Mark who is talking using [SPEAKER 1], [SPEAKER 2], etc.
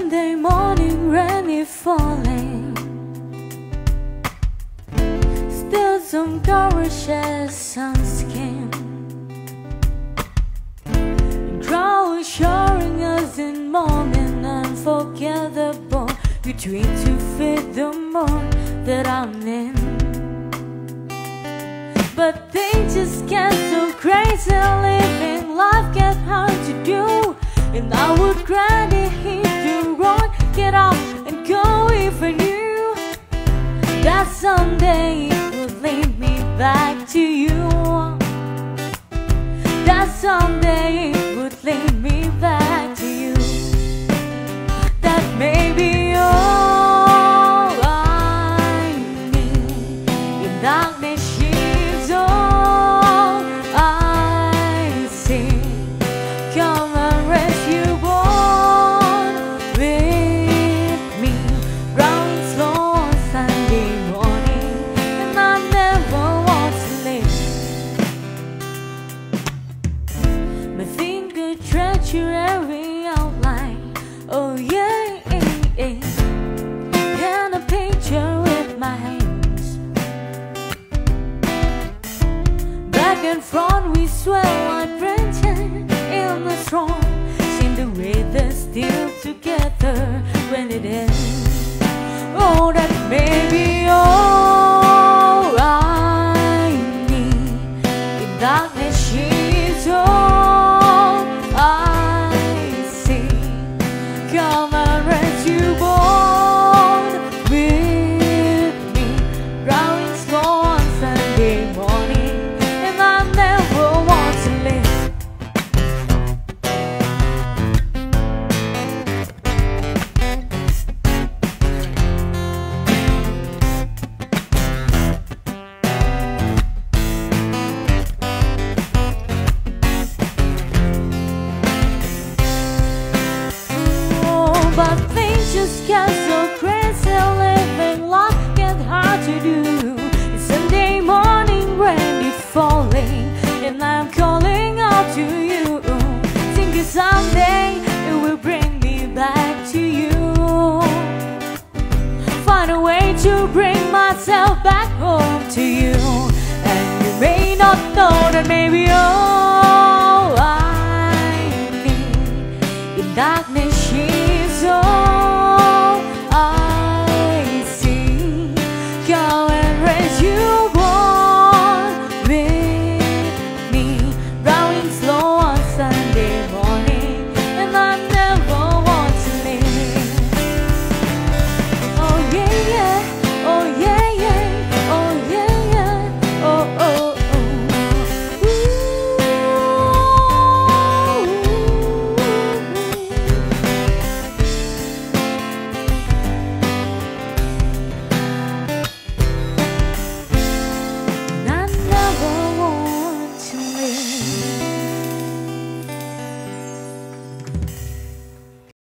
[SPEAKER 1] Sunday morning, rain is falling. Still some gorgeous sun skin. The crowd is showering us in morning unforgettable. Between 2 feet the moon that I'm in. But things just get so crazy, living life get hard to do. And I would gladly hit the road, get up and go if I knew that someday it would lead me back to you. That someday it would lead me back to you. That may be all I need. In darkness she's all I see. Come and rescue born with me. Running slow on Sunday morning, and I never want to leave. My finger traced your every outline. Oh yeah, and a picture with my hands. Back and front we swell like branches in the storm. Seem the way they're still together when it ends. Oh, that may be all I need. In darkness she's all I see. Come and rescue born with me. Driving slow on Sunday morning, and I never want to leave. But things just get so crazy, living life get hard to do. It's Sunday morning, rain is falling, and I'm calling out to you. Thinking someday it will bring me back to you. Find a way to bring myself back home to you. And you may not know that maybe all I need. In darkness she's all